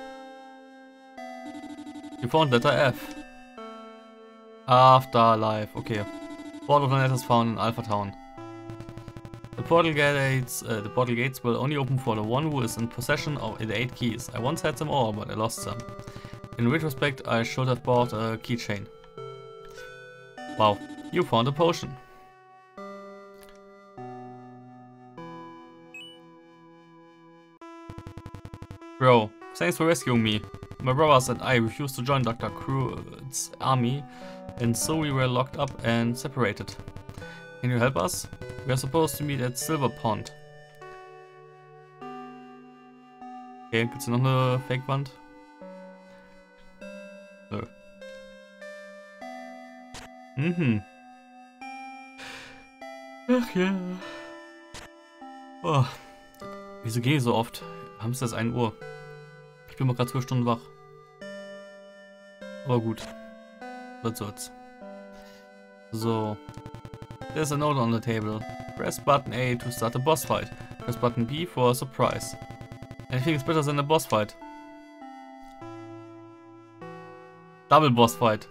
You found letter F. Afterlife. Okay. Board of the Net is found in Alpha Town. The portal gates, uh, the portal gates will only open for the one who is in possession of the eight keys. I once had them all, but I lost them. In retrospect, I should have bought a keychain. Wow, you found a potion. Bro, thanks for rescuing me. My brothers and I refused to join Doctor Crude's army, and so we were locked up and separated. Can you help us? We are supposed to meet at Silver Pond. Okay, gibt's hier noch eine Fake-Wand? Nö. Mhm. Ach ja. Oh. Wieso gehe ich so oft? Haben es erst ein Uhr. Ich bin mal gerade zwölf Stunden wach. Aber gut. Was soll's. So. There's a note on the table. Press button A to start a boss fight. Press button B for a surprise. Anything is better than a boss fight. Double boss fight.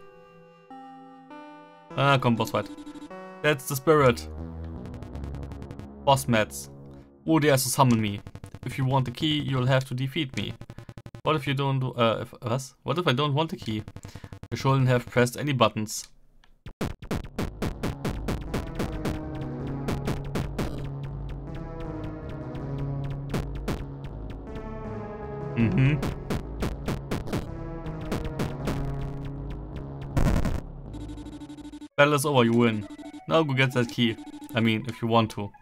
Ah, komm, boss fight. That's the spirit. Boss mats. Oh, dares to summon me. If you want the key, you'll have to defeat me. What if you don't... Uh, if, was? What if I don't want the key? You shouldn't have pressed any buttons. Mhm. Battle is over, you win. Now go get that key. I mean, if you want to.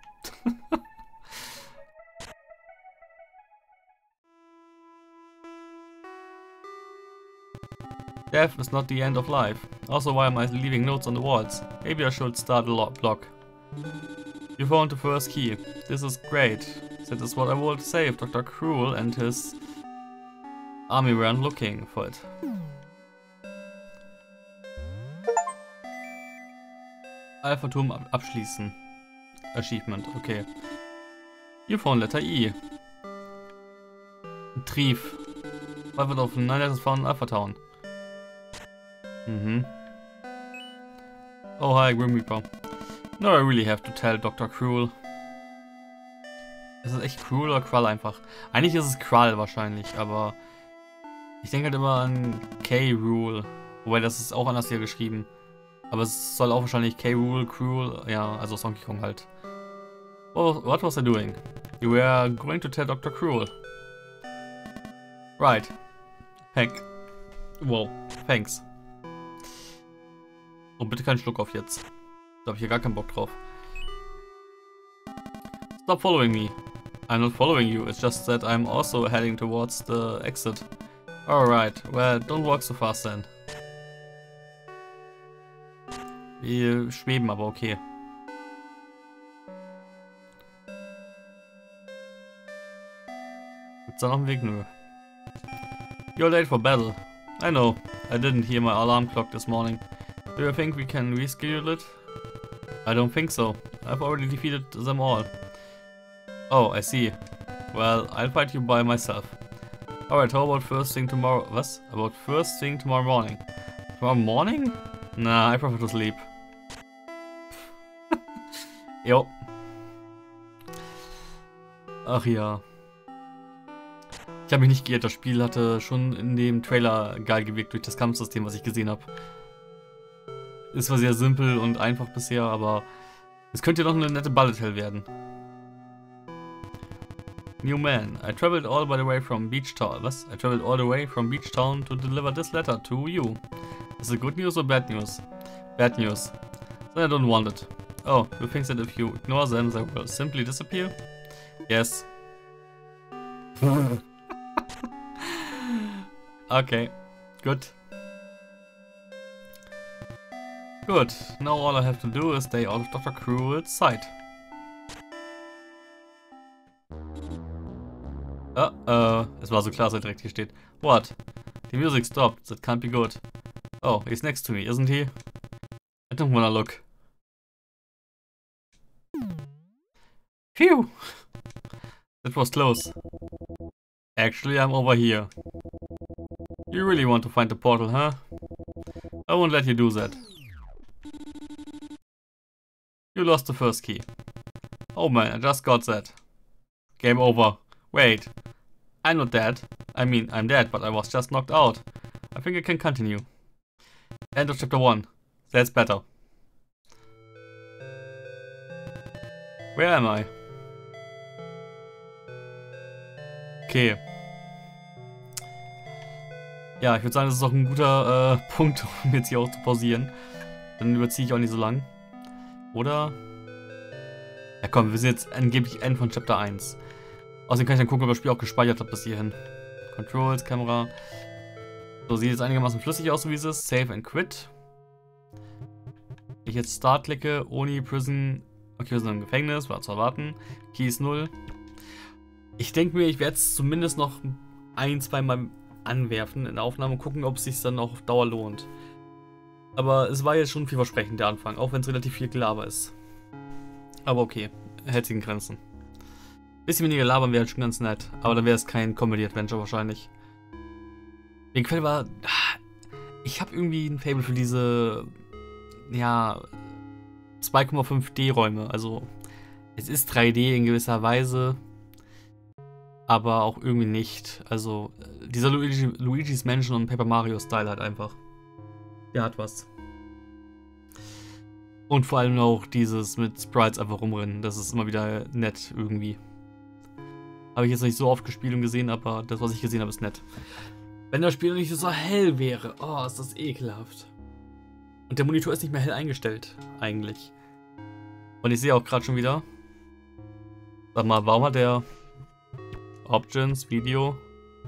Death is not the end of life. Also, why am I leaving notes on the walls? Maybe I should start a log block. You found the first key. This is great. That is what I would say if Doctor Cruel and his army weren't looking for it. Alpha-Turm ab abschließen. Achievement, okay. You found letter E. Trief. Private of nine letters found in Alpha Town. Mhm. Oh, hi, Grim Reaper. No, I really have to tell Doctor Cruel. Ist es echt Cruel oder Krull einfach? Eigentlich ist es Krull wahrscheinlich, aber ich denke halt immer an K-Rule. Wobei, das ist auch anders hier geschrieben. Aber es soll auch wahrscheinlich K-Rule, Cruel, ja, also Donkey Kong halt. Oh, what was I doing? You were going to tell Doctor Cruel. Right. Heck. Wow, thanks. Oh, bitte keinen Schluck auf jetzt. Da habe ich hier gar keinen Bock drauf. Stop following me. I'm not following you, it's just that I'm also heading towards the exit. Alright, well, don't walk so fast then. Wir schweben, aber okay. Gibt's da noch einen Weg? Nö. You're late for battle. I know, I didn't hear my alarm clock this morning. Do you think we can reschedule it? I don't think so. I've already defeated them all. Oh, I see. Well, I'll fight you by myself. Alright, how about first thing tomorrow? Was? About first thing tomorrow morning? Tomorrow morning? Nah, I prefer to sleep. Jo. Ach ja. Ich habe mich nicht geirrt, das Spiel hatte schon in dem Trailer geil gewirkt durch das Kampfsystem, was ich gesehen habe. Es war sehr simpel und einfach bisher, aber es könnte doch eine nette Bullet Hell werden. New man, I traveled all by the way from Beach Town. Was? I traveled all the way from Beach Town to deliver this letter to you. Is it good news or bad news? Bad news. Then I don't want it. Oh, you think that if you ignore them, they will simply disappear? Yes. Okay, good. Good. Now all I have to do is stay out of Doctor Cruel's sight. Uh oh, es war so klar, dass er direkt hier steht. What? The music stopped. That can't be good. Oh, he's next to me, isn't he? I don't wanna look. Phew! That was close. Actually, I'm over here. You really want to find the portal, huh? I won't let you do that. You lost the first key. Oh man, I just got that. Game over. Wait. I'm not dead. I mean, I'm dead, but I was just knocked out. I think I can continue. End of chapter one. That's better. Where am I? Okay. Ja, ich würde sagen, das ist auch ein guter äh, Punkt, um jetzt hier auch zu pausieren. Dann überziehe ich auch nicht so lang. Oder? Ja komm, wir sind jetzt angeblich Ende von Chapter eins. Außerdem kann ich dann gucken, ob das Spiel auch gespeichert hat bis hierhin. Controls, Kamera. So, sieht jetzt einigermaßen flüssig aus, so wie es ist. Save and Quit. Ich jetzt Start klicke, Oni, Prison. Okay, wir sind im Gefängnis, war zu erwarten. Key ist null. Ich denke mir, ich werde es zumindest noch ein, zwei Mal anwerfen in der Aufnahme und gucken, ob es sich dann auch auf Dauer lohnt. Aber es war jetzt schon vielversprechend, der Anfang, auch wenn es relativ viel Gelaber ist. Aber okay, hält sich in Grenzen. Bisschen weniger labern wäre halt schon ganz nett. Aber dann wäre es kein Comedy-Adventure wahrscheinlich. Mir gefällt aber... Ich habe irgendwie ein Faible für diese... Ja... zwei Komma fünf D-Räume. Also... Es ist drei D in gewisser Weise. Aber auch irgendwie nicht. Also... Dieser Luigi, Luigi's Mansion und Paper Mario-Style halt einfach. Der hat was. Und vor allem auch dieses mit Sprites einfach rumrennen. Das ist immer wieder nett irgendwie. Habe ich jetzt nicht so oft gespielt und gesehen, aber das, was ich gesehen habe, ist nett. Wenn das Spiel nicht so hell wäre, oh, ist das ekelhaft. Und der Monitor ist nicht mehr hell eingestellt, eigentlich. Und ich sehe auch gerade schon wieder. Sag mal, warum hat der Options, Video?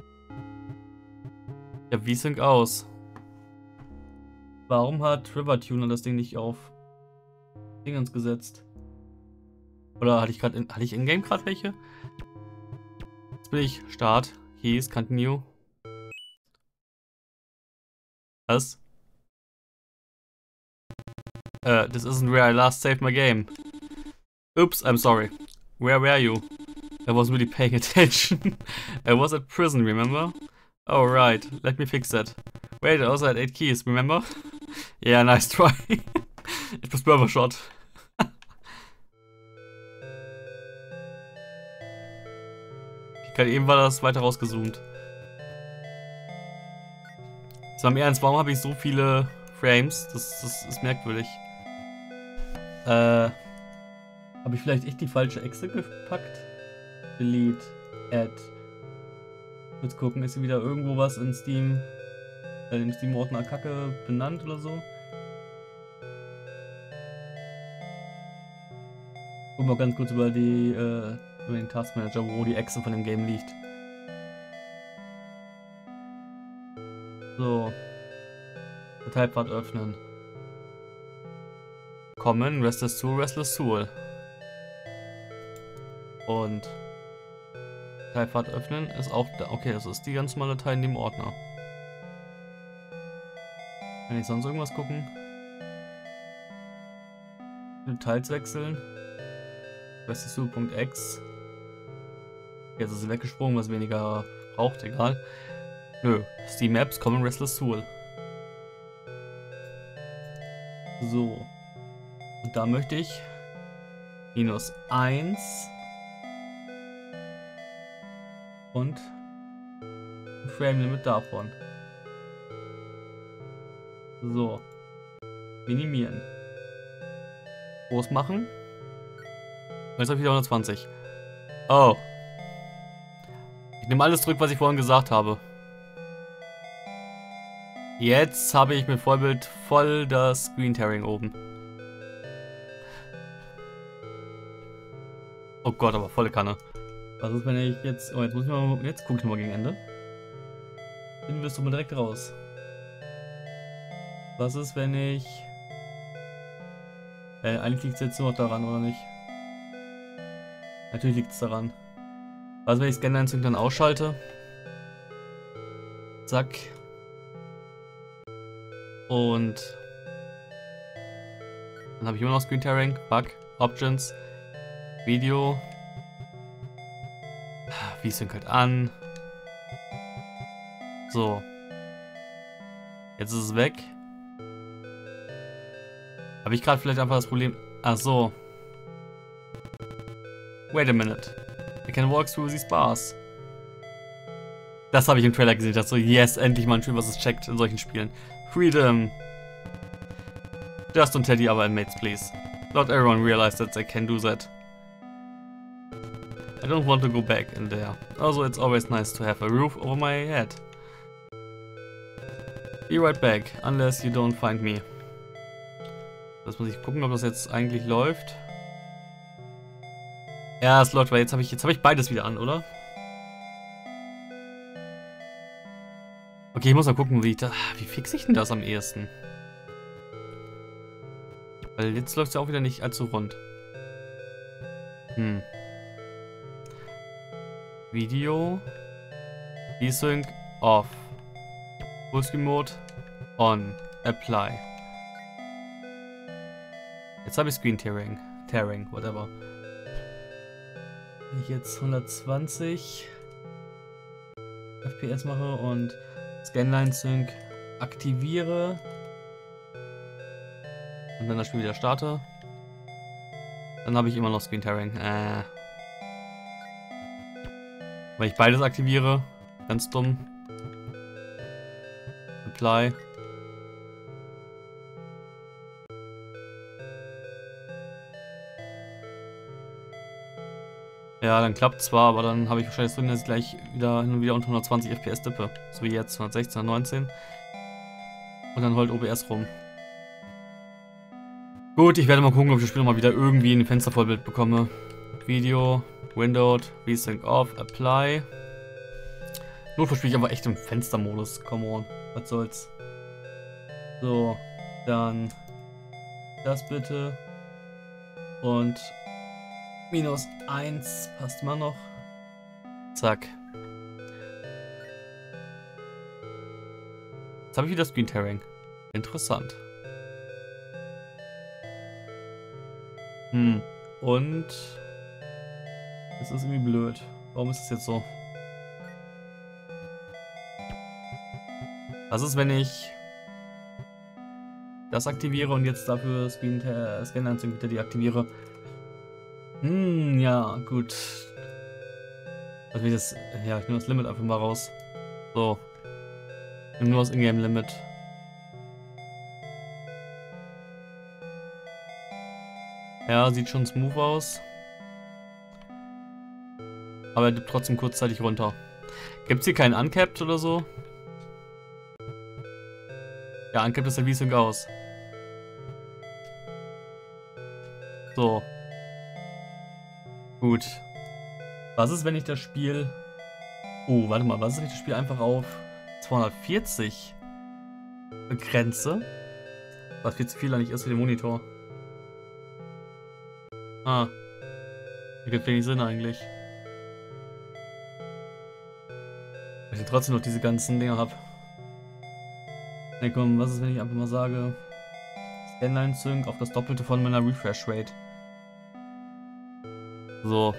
Ja, V-Sync aus. Warum hat River-Tuner das Ding nicht auf Dingens gesetzt? Oder hatte ich gerade in, hatte ich in-game gerade welche? Jetzt bin ich Start, Keys, Continue. Was? Uh, this isn't where I last saved my game. Oops, I'm sorry. Where were you? I wasn't really paying attention. I was at prison, remember? Oh right, let me fix that. Wait, I also had eight keys, remember? Yeah, nice try. It was Burger Shot. Gerade eben war das weiter rausgezoomt. Jetzt mal im Ernst, warum habe ich so viele Frames? Das, das ist merkwürdig. Äh, habe ich vielleicht echt die falsche Exe gepackt? Delete, Add. Kurz gucken, ist hier wieder irgendwo was in Steam, äh, im Steam-Ordner Kacke benannt oder so? Guck mal ganz kurz über die, äh, über den Taskmanager, wo die Exe von dem Game liegt. So. Dateipfad öffnen. Kommen, Restless Soul, Restless Soul. Und Dateipfad öffnen ist auch da. Okay, das ist die ganz normale Datei in dem Ordner. Kann ich sonst irgendwas gucken? Details wechseln. Restless Soul.exe. Jetzt ist es weggesprungen, was weniger braucht, egal. Nö, Steam Apps, Common Restless Soul. So. Und da möchte ich minus eins und ein Frame Limit davon. So. Minimieren. Groß machen. Und jetzt habe ich wieder hundertzwanzig. Oh. Ich nehme alles zurück, was ich vorhin gesagt habe. Jetzt habe ich mit Vollbild voll das Screen Tearing oben. Oh Gott, aber volle Kanne. Was ist, wenn ich jetzt... Oh, jetzt muss ich mal... Jetzt gucke ich nochmal gegen Ende. Dann wirst du mal direkt raus. Was ist, wenn ich... Äh, eigentlich liegt es jetzt nur noch daran, oder nicht? Natürlich liegt es daran. Was, wenn ich Scan-Einzug dann ausschalte? Zack. Und dann habe ich immer noch Screen Tearing, Bug, Options, Video, V-Sync halt an. So. Jetzt ist es weg. Habe ich gerade vielleicht einfach das Problem... Ach so. Wait a minute. I can walk through these bars. Das habe ich im Trailer gesehen. Ich dachte so, yes, endlich mal ein Spiel, was es checkt in solchen Spielen. Freedom. Just don't tell the other inmates, please. Not everyone realized that they can do that. I don't want to go back in there. Also, it's always nice to have a roof over my head. Be right back, unless you don't find me. Das muss ich gucken, ob das jetzt eigentlich läuft. Ja, es läuft, weil jetzt habe ich, jetzt habe ich beides wieder an, oder? Okay, ich muss mal gucken, wie ich da, wie fixe ich denn das am ehesten? Weil jetzt läuft es ja auch wieder nicht allzu rund. Hm. Video. V-Sync off. Fullscreen Mode on. Apply. Jetzt habe ich Screen Tearing. Tearing, whatever. Wenn ich jetzt hundertzwanzig F P S mache und Scanline Sync aktiviere und dann das Spiel wieder starte, dann habe ich immer noch Screen Tearing. Äh. Weil ich beides aktiviere, ganz dumm. Apply. Ja, dann klappt zwar, aber dann habe ich wahrscheinlich drin, dass ich gleich wieder hin und wieder unter hundertzwanzig F P S dippe. So wie jetzt, hundertsechzehn, hundertneunzehn. Und dann heult O B S rum. Gut, ich werde mal gucken, ob ich das Spiel mal wieder irgendwie ein Fenstervollbild bekomme. Video, Windowed, VSync off, Apply. Notfalls spiele ich aber echt im Fenstermodus. Come on, was soll's. So, dann das bitte. Und minus eins passt immer noch. Zack. Jetzt habe ich wieder Screen Tearing. Interessant. Hm. Und das ist irgendwie blöd. Warum ist es jetzt so? Was ist, wenn ich das aktiviere und jetzt dafür Screen Scanline Sync wieder deaktiviere? Hm, ja, gut. Also wie das. Ja, ich nehme das Limit einfach mal raus. So. Ich nehme nur das Ingame Limit. Ja, sieht schon smooth aus. Aber er dippt trotzdem kurzzeitig runter. Gibt es hier keinen Uncapped oder so? Ja, Uncapped ist der V-Sync aus. So. Gut. Was ist, wenn ich das Spiel... Oh, warte mal. Was ist, wenn ich das Spiel einfach auf zweihundertvierzig begrenze? Was viel zu viel eigentlich ist für den Monitor. Ah. Das gibt wenig Sinn eigentlich. Weil ich trotzdem noch diese ganzen Dinger habe. Ne, komm, was ist, wenn ich einfach mal sage... Scanline Sync auf das Doppelte von meiner Refresh Rate. So.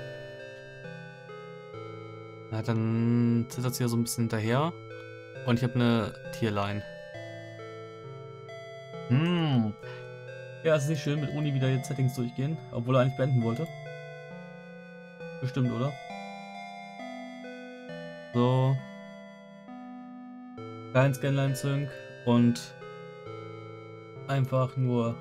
Ja, dann zittert sie ja so ein bisschen hinterher. Und ich habe eine Tierline. Hm. Ja, es ist nicht schön mit Uni wieder jetzt Settings durchgehen, obwohl er eigentlich beenden wollte. Bestimmt, oder? So. Kein Scanline Sync und einfach nur.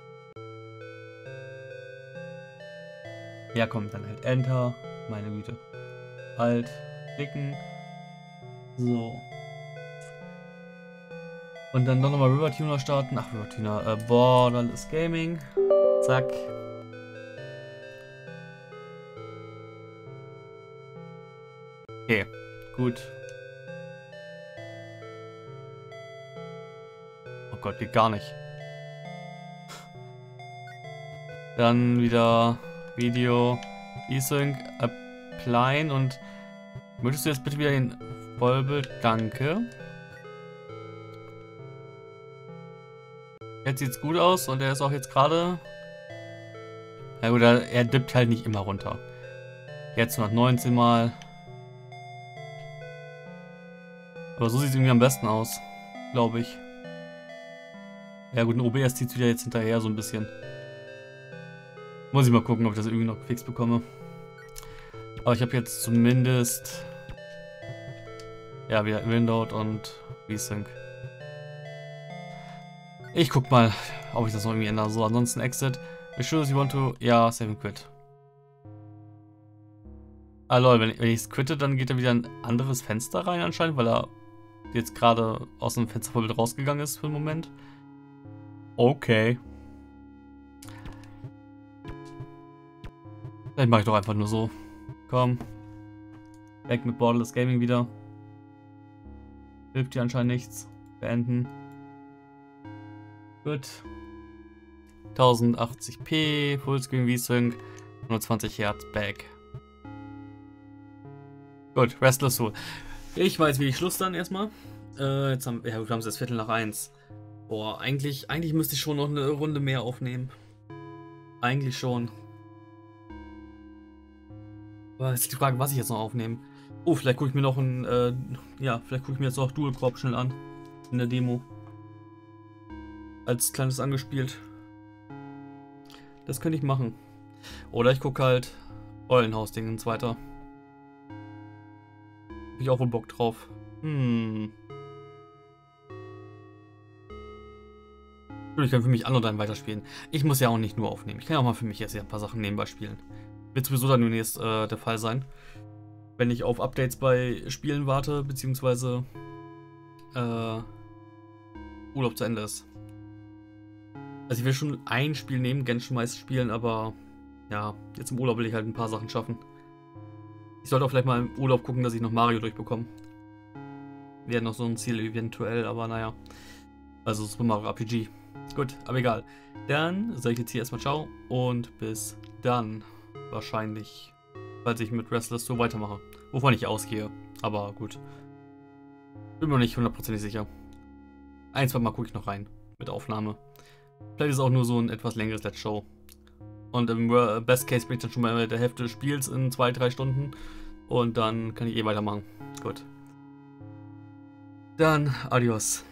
Ja, komm, dann halt Enter. Meine Güte. Alt. Klicken. So. Und dann doch nochmal River Tuner starten. Ach, River Tuner. Äh, Borderless Gaming. Zack. Okay, gut. Oh Gott, geht gar nicht. Dann wieder Video, VSync, Apply und möchtest du jetzt bitte wieder den Vollbild? Danke. Jetzt sieht's gut aus und er ist auch jetzt gerade. Ja gut, er, er dippt halt nicht immer runter. Jetzt hundertneunzehn Mal. Aber so sieht es irgendwie am besten aus, glaube ich. Ja gut, ein O B S zieht wieder jetzt hinterher so ein bisschen. Muss ich mal gucken, ob ich das irgendwie noch gefixt bekomme. Aber ich habe jetzt zumindest ja wieder Windowed und VSync. Ich guck mal, ob ich das noch irgendwie ändere. So, ansonsten Exit. Be sure you want to. Ja, save and quit. Ah lol, wenn ich es quitte, dann geht er wieder in ein anderes Fenster rein anscheinend, weil er jetzt gerade aus dem Fenstervorbild rausgegangen ist für den Moment. Okay. Vielleicht mache ich doch einfach nur so. Komm. Weg mit Borderless Gaming wieder. Hilft hier anscheinend nichts. Beenden. Gut. tausendachtzig p, Fullscreen V-Sync, hundertzwanzig Hertz Back. Gut, Restless Soul. Ich weiß, wie ich Schluss dann erstmal. Äh, jetzt haben, ja, wir haben es jetzt Viertel nach eins. Boah, eigentlich, eigentlich müsste ich schon noch eine Runde mehr aufnehmen. Eigentlich schon. Aber es ist die Frage, was ich jetzt noch aufnehme. Oh, vielleicht gucke ich mir noch ein, äh, ja, vielleicht gucke ich mir jetzt noch Dual Corp schnell an. In der Demo. Als kleines angespielt. Das könnte ich machen. Oder ich gucke halt Eulenhaus-Dingens weiter. Hab ich auch wohl Bock drauf. Hm. Ich kann für mich Anno dann weiterspielen. Ich muss ja auch nicht nur aufnehmen. Ich kann ja auch mal für mich jetzt hier ein paar Sachen nebenbei spielen. Wird sowieso dann demnächst äh, der Fall sein. Wenn ich auf Updates bei Spielen warte, beziehungsweise äh, Urlaub zu Ende ist. Also ich will schon ein Spiel neben Genshin meist spielen, aber ja, jetzt im Urlaub will ich halt ein paar Sachen schaffen. Ich sollte auch vielleicht mal im Urlaub gucken, dass ich noch Mario durchbekomme. Wäre noch so ein Ziel eventuell, aber naja. Also Super Mario R P G. Gut, aber egal. Dann sage ich jetzt hier erstmal ciao und bis dann. Wahrscheinlich, falls ich mit Restless so weitermache. Wovon ich ausgehe. Aber gut. Bin mir nicht hundertprozentig sicher. Ein, zwei Mal gucke ich noch rein. Mit Aufnahme. Vielleicht ist es auch nur so ein etwas längeres Let's Show. Und im Best Case bin ich dann schon mal mit der Hälfte des Spiels in zwei, drei Stunden. Und dann kann ich eh weitermachen. Gut. Dann adios.